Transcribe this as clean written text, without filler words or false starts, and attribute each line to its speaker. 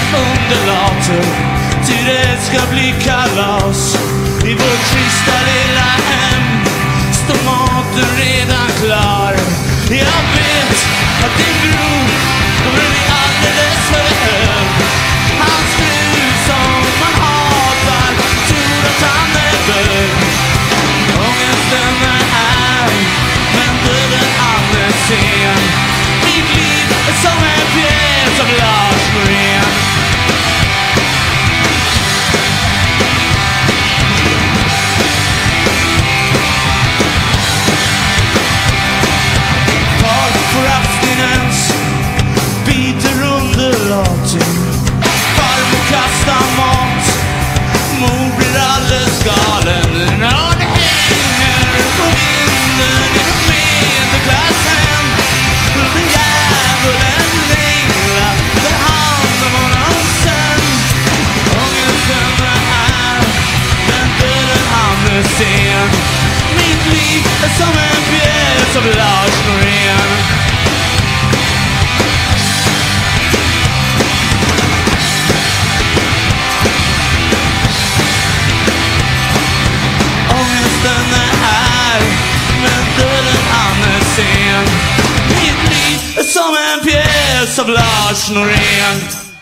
Speaker 1: underlater, ty det ska bli kalas. I vårt trista lilla hem står maten redan klar. Jag vet att din bror kommer bli alldeles för hög. Hans fru som man hatar tror att han är bög. Ångesten är här, men döden han är sen. Mitt liv är som en pjäs av Lars Norén. Far får abstinens, biter underlating. Farmor kastar mat, mor blir alldeles galen. Någon hänger på vinden i medelklassen. Den djävulen länglar, tar hand om honom sen. Ångesten är här, men döden han är sen. Mitt liv är som en pjäs av Lars Norén. Ångesten är här, men döden han är sen. Mitt liv är som en pjäs av Lars Norén.